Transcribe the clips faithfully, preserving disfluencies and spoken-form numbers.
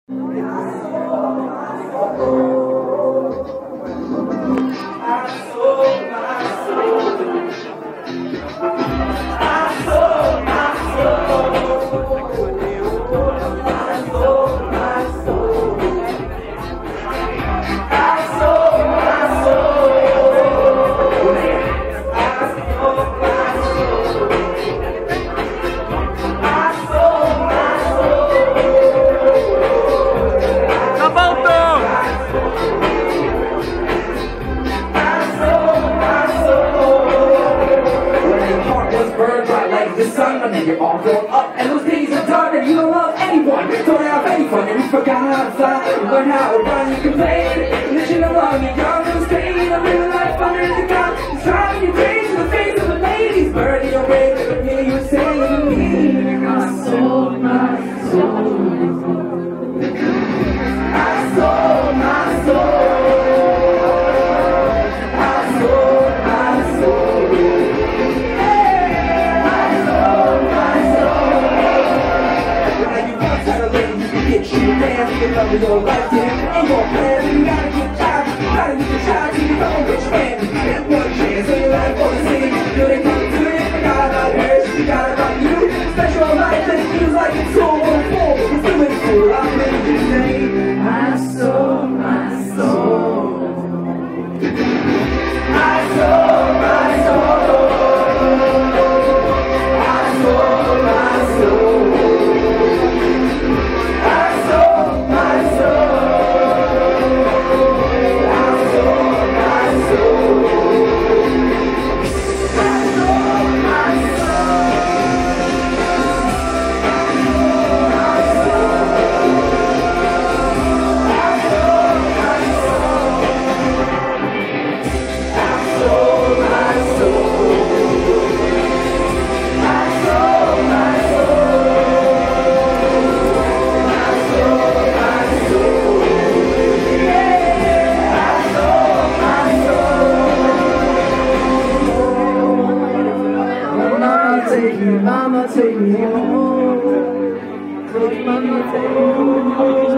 And then you're all grown up, and those days are done, and you don't love anyone, don't have any fun, and you forgot how to fly, you learn how to run, you can play it, and that you're young and young, and stay in a real life under the gun, you're trying your days in the face of the ladies, burning your way, but here you say to me, my soul, my soul, I sold my soul. You love your life, yeah, ain't gon' plan. You gotta get tired, you gotta get your child till you become a rich man. Get one chance in your life for the city. You ain't coming to it, you gotta not hurt, you gotta not you. Special life that feels like it's so wonderful. It's doing cool, I'm ready to say, I sold my soul. I sold my soul. I sold my soul. Mama, take me home. Mama, take me home.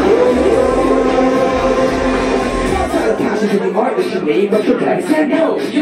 But your daddy said no.